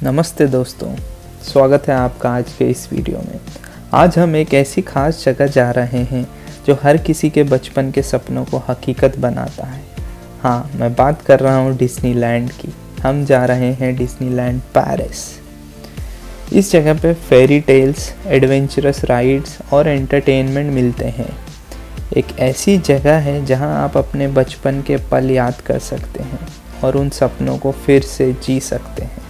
नमस्ते दोस्तों, स्वागत है आपका आज के इस वीडियो में। आज हम एक ऐसी खास जगह जा रहे हैं जो हर किसी के बचपन के सपनों को हकीकत बनाता है। हाँ, मैं बात कर रहा हूँ डिज्नीलैंड की। हम जा रहे हैं डिज्नीलैंड पेरिस। इस जगह पे फेरी टेल्स, एडवेंचरस राइड्स और एंटरटेनमेंट मिलते हैं। एक ऐसी जगह है जहाँ आप अपने बचपन के पल याद कर सकते हैं और उन सपनों को फिर से जी सकते हैं।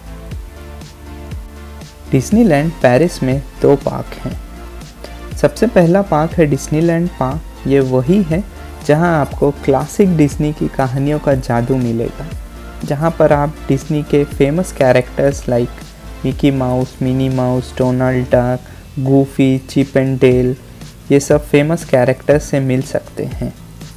डिज्नीलैंड पेरिस में 2 पार्क हैं। सबसे पहला पार्क है डिज्नीलैंड पार्क। ये वही है जहां आपको क्लासिक डिज्नी की कहानियों का जादू मिलेगा, जहां पर आप डिज्नी के famous characters like Mickey Mouse, Minnie Mouse, Donald Duck, Goofy, Chip and Dale, ये सब फेमस कैरेक्टर्स से मिल सकते हैं।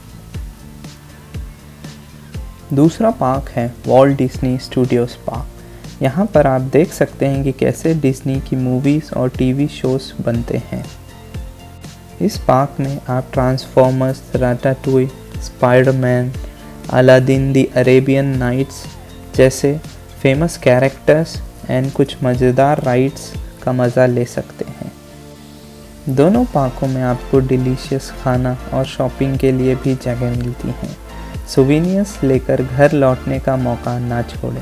दूसरा पार्क है वॉल्ट डिज्नी स्टूडियोज पार्क। यहाँ पर आप देख सकते हैं कि कैसे डिज्नी की मूवीज़ और टीवी शोज़ बनते हैं। इस पार्क में आप Transformers, Ratatouille, Spiderman, Aladdin, the Arabian Nights जैसे फेमस कैरेक्टर्स एंड कुछ मज़ेदार राइड्स का मज़ा ले सकते हैं। दोनों पार्कों में आपको डिलीशियस खाना और शॉपिंग के लिए भी जगह मिलती हैं। सुवेनियर्स लेकर घर लौटने का मौका ना छोड़ें।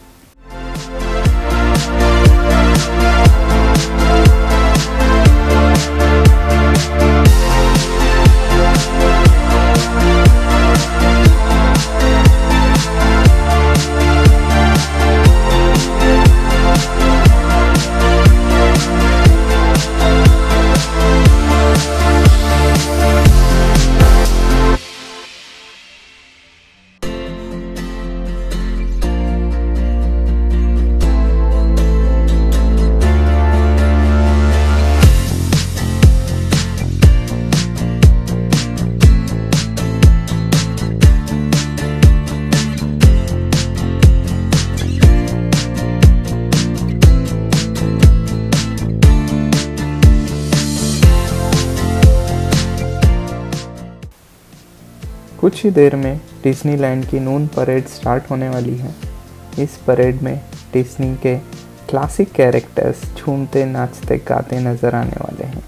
कुछ ही देर में डिज्नीलैंड की नून परेड स्टार्ट होने वाली है। इस परेड में डिज्नी के क्लासिक कैरेक्टर्स झूमते, नाचते, गाते नजर आने वाले हैं।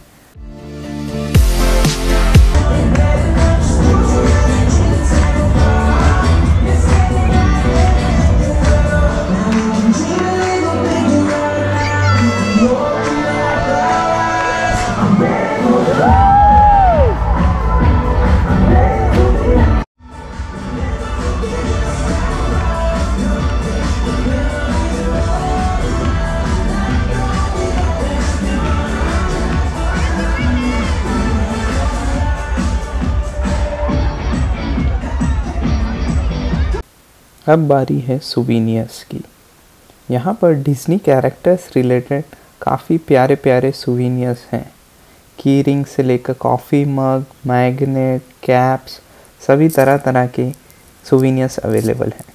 अब बारी है सुवेनियर्स की। यहाँ पर डिज्नी कैरेक्टर्स रिलेटेड काफ़ी प्यारे प्यारे सुवेनियर्स हैं। की रिंग से लेकर कॉफ़ी मग, मैग्नेट, कैप्स, सभी तरह तरह के सुवेनियर्स अवेलेबल हैं।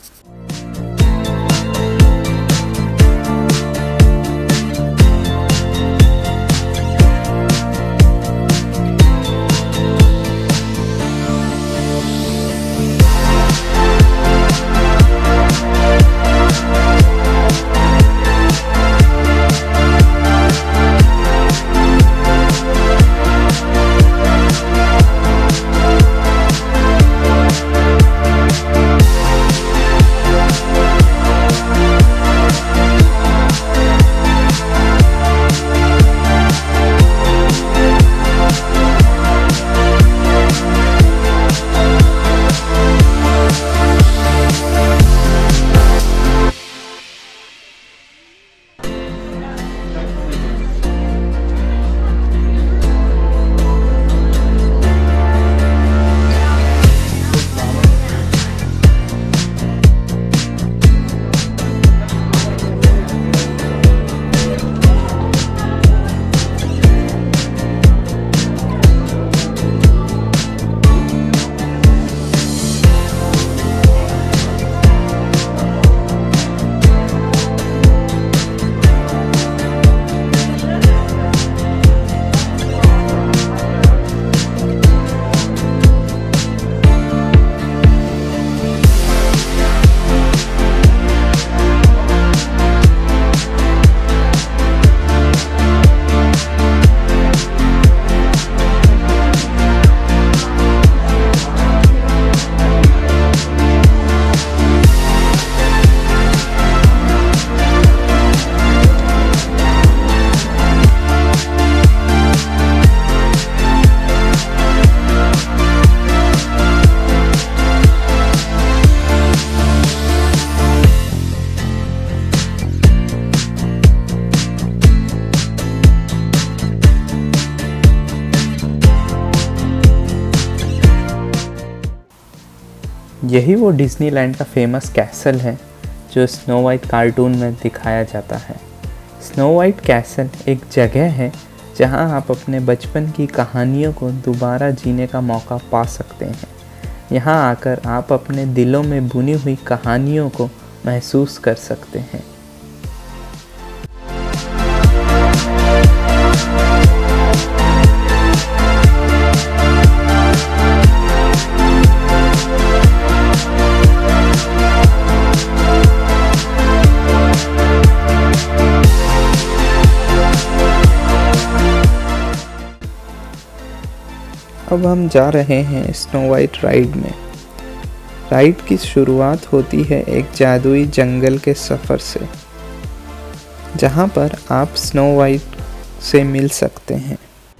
यही वो डिज्नीलैंड का फेमस कैसल है जो स्नो वाइट कार्टून में दिखाया जाता है। स्नो वाइट कैसल एक जगह है जहां आप अपने बचपन की कहानियों को दोबारा जीने का मौका पा सकते हैं। यहां आकर आप अपने दिलों में बुनी हुई कहानियों को महसूस कर सकते हैं। अब हम जा रहे हैं स्नो वाइट राइड में। राइड की शुरुआत होती है एक जादुई जंगल के सफ़र से, जहां पर आप स्नो वाइट से मिल सकते हैं।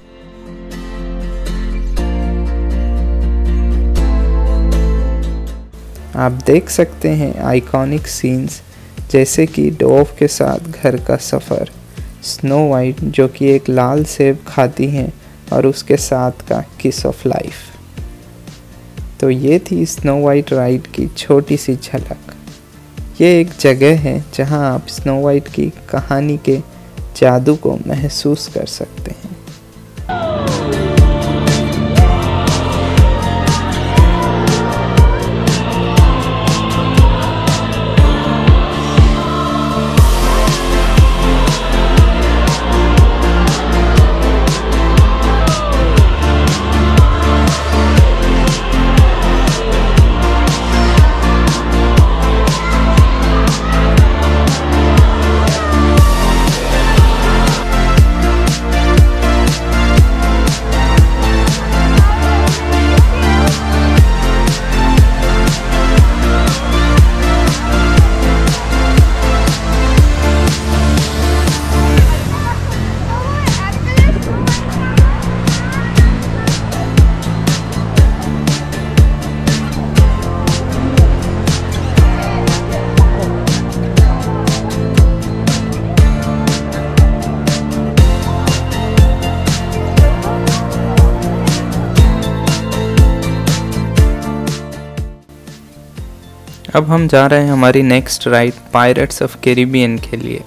आप देख सकते हैं आइकॉनिक सीन्स जैसे कि डॉव के साथ घर का सफ़र, स्नो वाइट जो कि एक लाल सेब खाती हैं और उसके साथ का किस ऑफ लाइफ। तो ये थी स्नो वाइट राइड की छोटी सी झलक। ये एक जगह है जहां आप स्नो वाइट की कहानी के जादू को महसूस कर सकते हैं। अब हम जा रहे हैं हमारी next ride Pirates of Caribbean के लिए।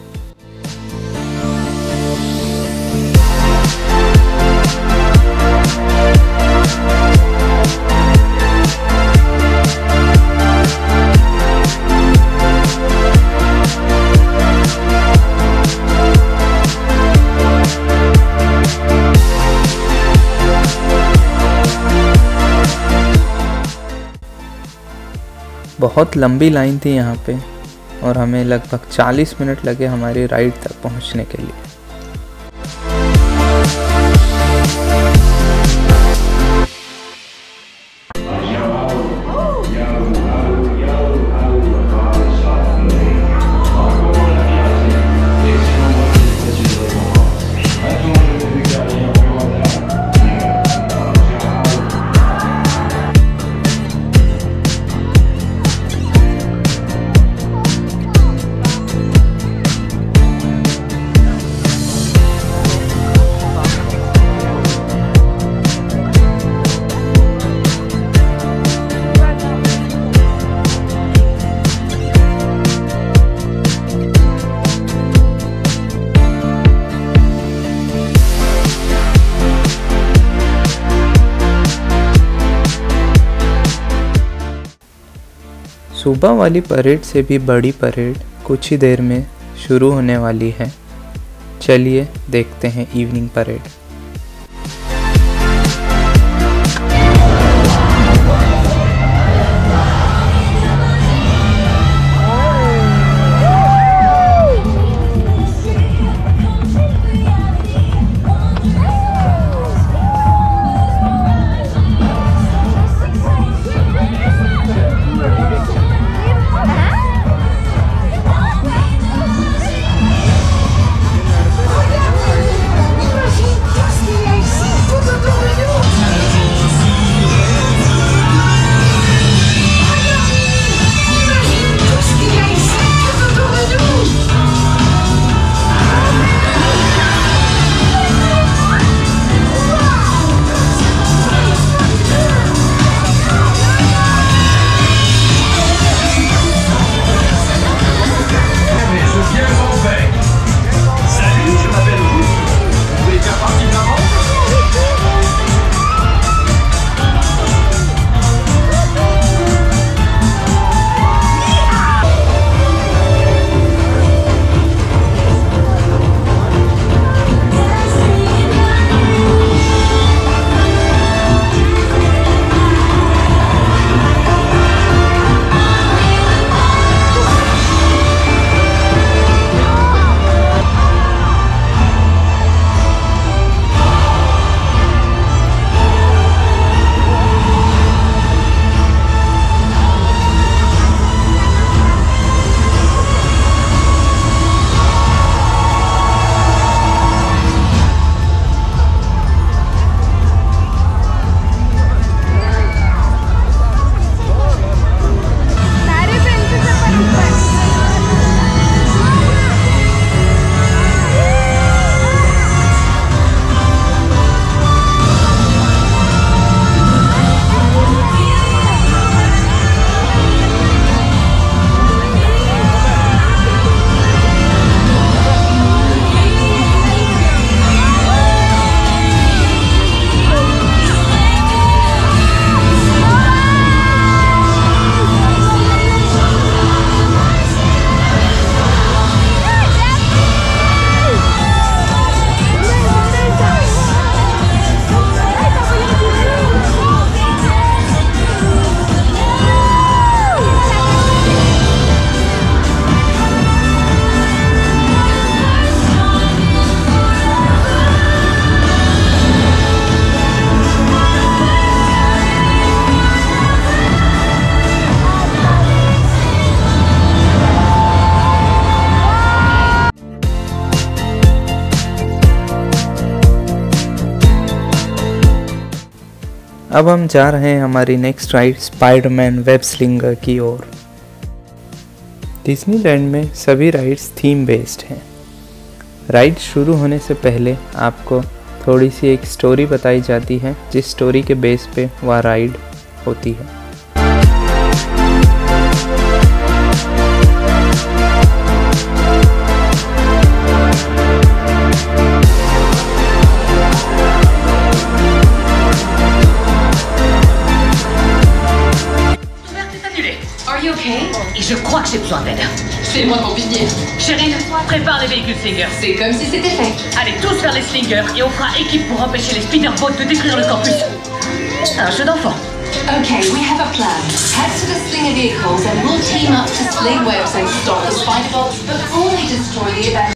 बहुत लंबी लाइन थी यहाँ पे और हमें लगभग 40 मिनट लगे हमारी राइड तक पहुँचने के लिए। सुबह वाली परेड से भी बड़ी परेड कुछ ही देर में शुरू होने वाली है। चलिए देखते हैं इवनिंग परेड। अब हम जा रहे हैं हमारी next ride Spiderman web slinger की ओर। डिज्नीलैंड में सभी राइड्स थीम बेस्ड हैं। राइड शुरू होने से पहले आपको थोड़ी सी एक स्टोरी बताई जाती है, जिस स्टोरी के बेस पे वह राइड होती है। Et je crois que j'ai besoin d'aide. Fais-moi ton pilier. Chérie, prépare les véhicules slingers. C'est comme si c'était fait. Allez tous vers les slingers et on fera équipe pour empêcher les speederboats de détruire le campus. Un jeu d'enfant. Okay, we have a plan. Head to the slinger vehicles and we'll team up to sling webs and stop the spiderbots before they destroy the event.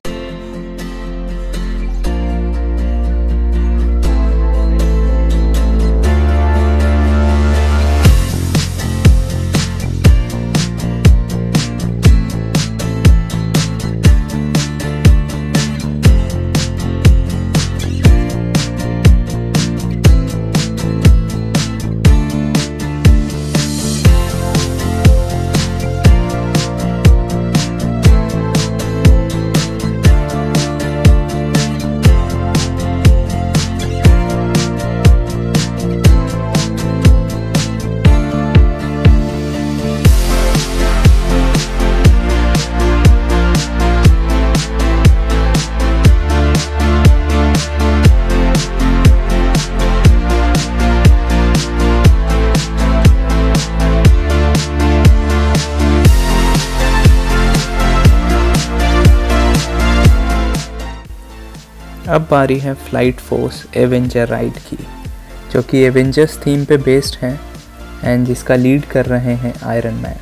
अब बारी है flight force Avenger ride की, जो कि Avengers theme पे based है and जिसका lead कर रहे हैं आयरन मैन।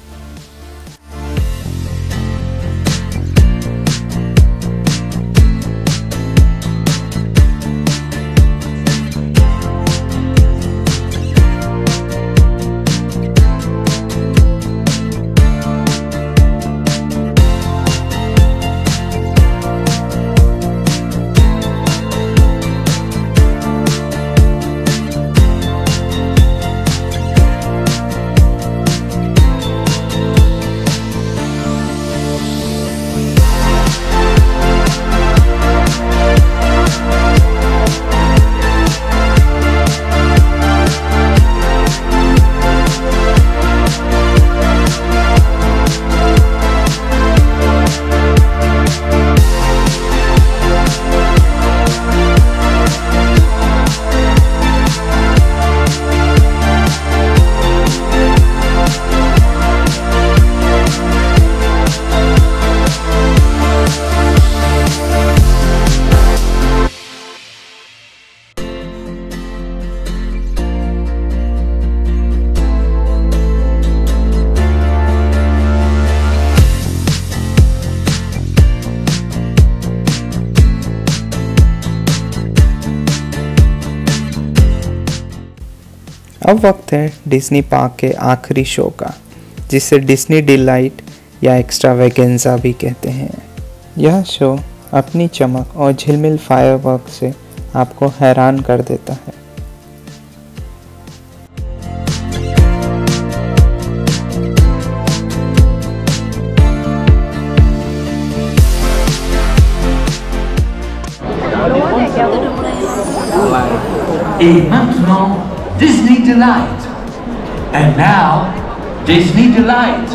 अब वक्त है डिज्नी पार्क के आखिरी शो का, जिसे डिज्नी डिलाइट या एक्स्ट्रावेगेंजा भी कहते हैं। यह शो अपनी चमक और झिलमिल फायरवर्क से आपको हैरान कर देता है। Et maintenant, Disney Delight. And now, Disney Delight.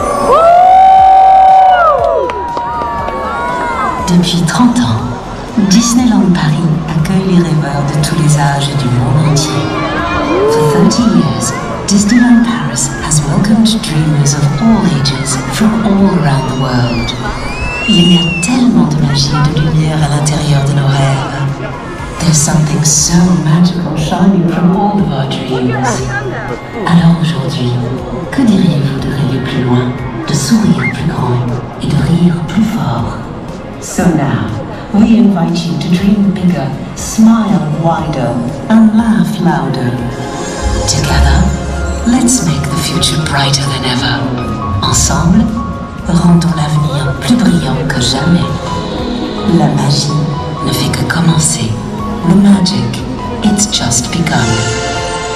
Depuis 30 ans, Disneyland Paris accueille les rêveurs de tous les âges du monde entier. For 30 years, Disneyland Paris has welcomed dreamers of all ages from all around the world. Il y a tellement de magie et de lumière à l'intérieur de nos rêves. There's something so magical shining from all of our dreams. Alors aujourd'hui, que diriez-vous de rêver plus loin, de sourire plus grand et de rire plus fort? So now, we invite you to dream bigger, smile wider, and laugh louder. Together, let's make the future brighter than ever. Ensemble, rendons l'avenir plus brillant que jamais. La magie ne fait que commencer. The magic, it's just begun.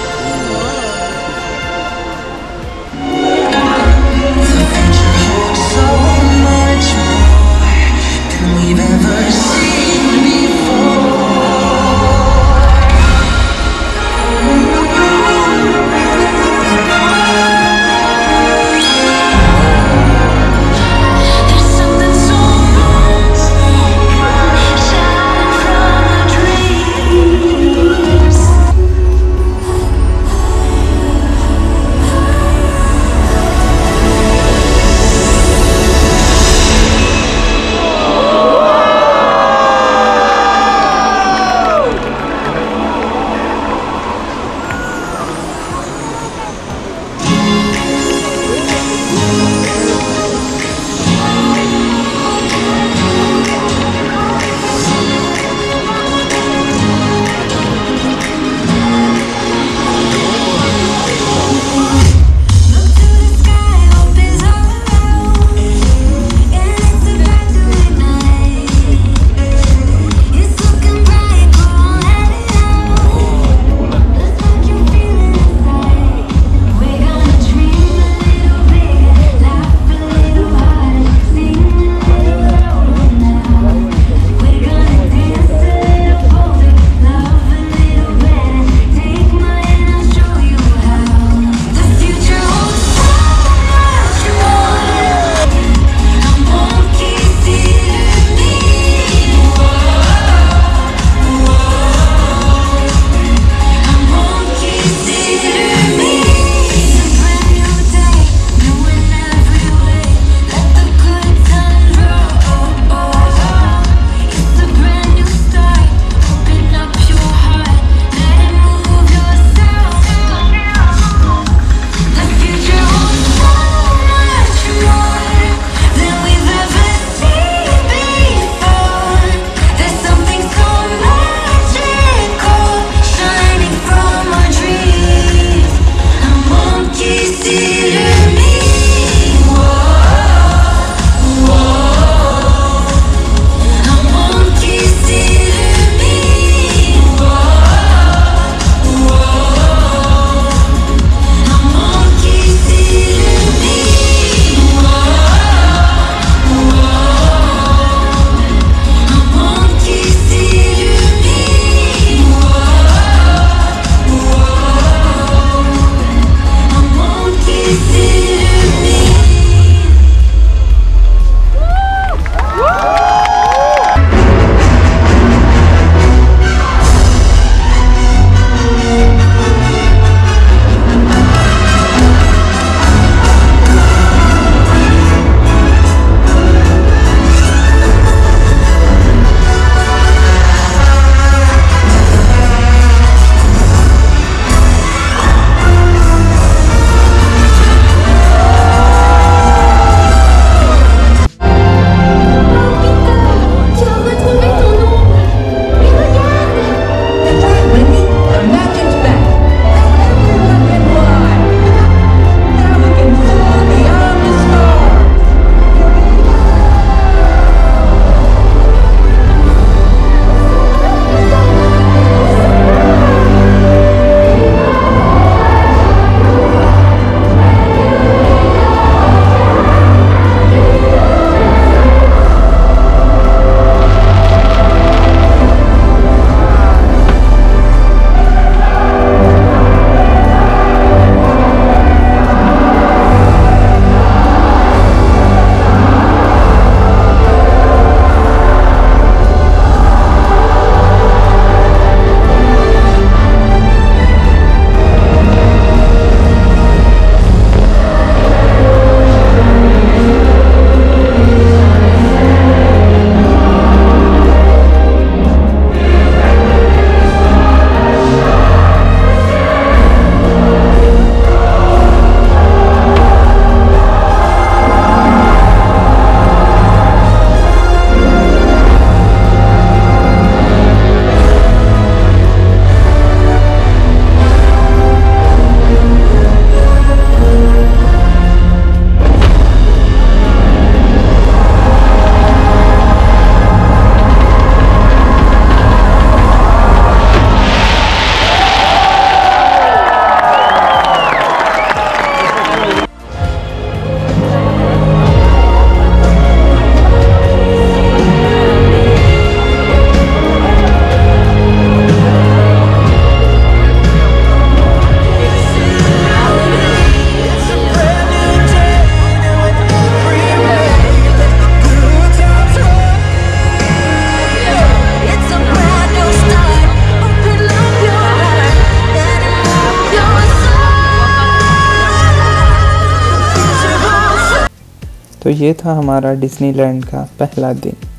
तो ये था हमारा Disneyland का पहला दिन।